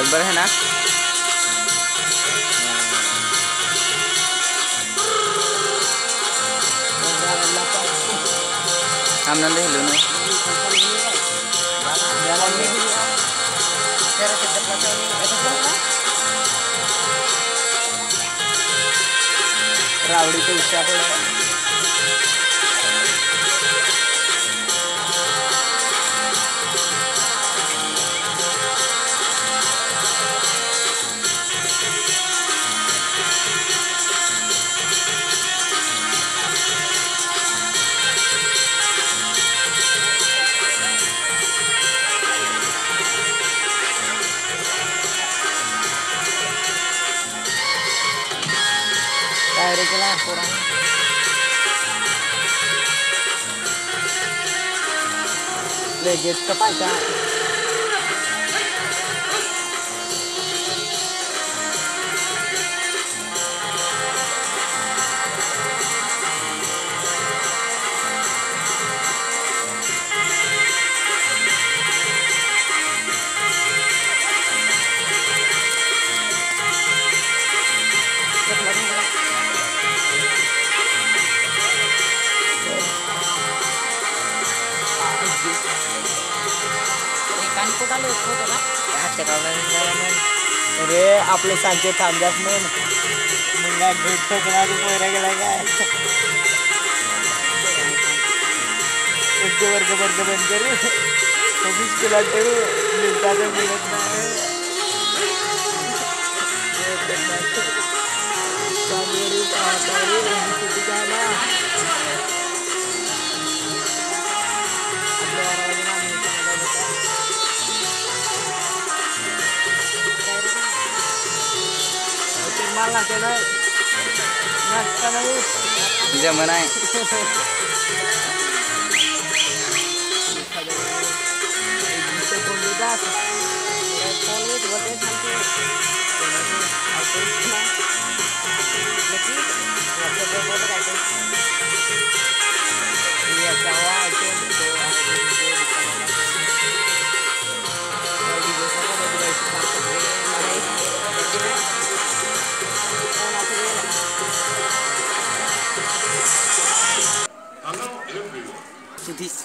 बरोबर है ना? हम नंदे हिलो ना रावड़ी के इच्छा पड़ा kelas kurang legit kepaca अरे आपले सांचे थांबल्यात म्हणून मुंगा घेत ठोकणारी पोयरा गेला काय वर्ग वर्ग बंद करू 26 किलो ठेवू मिळतात मिळत नाही malah kena naskah nih zaman naik bisa pembedas kalau itu buatnya sampai apa itu lagi waktu berapa kali iya cawah itu Jadi